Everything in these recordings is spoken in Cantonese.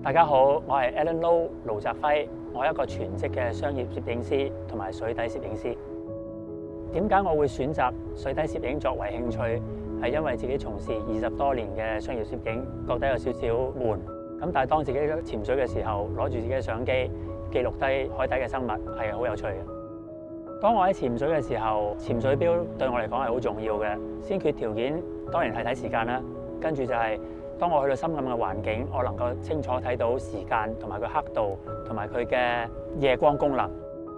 大家好，我係 Alan Low 盧澤輝，我係一個全職嘅商業攝影師同埋水底攝影師。點解我會選擇水底攝影作為興趣？係因為自己從事20多年嘅商業攝影，覺得有少少悶。咁但係當自己潛水嘅時候，攞住自己嘅相機記錄低海底嘅生物係好有趣嘅。當我喺潛水嘅時候，潛水錶對我嚟講係好重要嘅。先決條件當然係睇時間啦，跟住就係當我去到深暗嘅環境，我能夠清楚睇到時間同埋佢黑度同埋佢嘅夜光功能。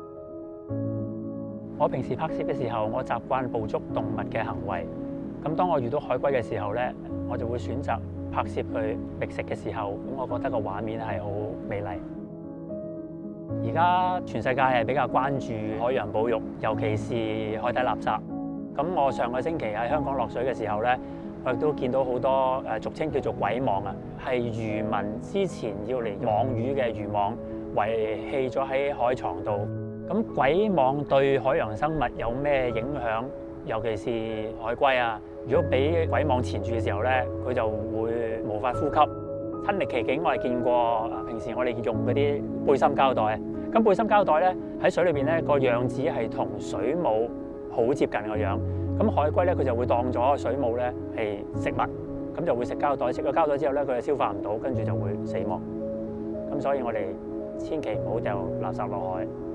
我平時拍攝嘅時候，我習慣捕捉動物嘅行為。咁當我遇到海龜嘅時候咧，我就會選擇拍攝佢覓食嘅時候。咁我覺得個畫面係好美麗。而家全世界係比較關注海洋保育，尤其是海底垃圾。咁我上個星期喺香港落水嘅時候咧，我亦都見到好多俗稱叫做鬼網啊，係漁民之前要嚟網魚嘅漁網遺棄咗喺海床度。咁鬼網對海洋生物有咩影響？尤其是海龜啊，如果俾鬼網纏住嘅時候咧，佢就會無法呼吸。親歷其境，我係見過。平時我哋用嗰啲背心膠袋，咁背心膠袋咧喺水裏邊咧個樣子係同水母好接近個樣。咁海龜咧佢就會當咗水母咧係食物，咁就會食膠袋。食咗膠袋之後咧，佢就消化唔到，跟住就會死亡。咁所以我哋千祈唔好掉垃圾落海。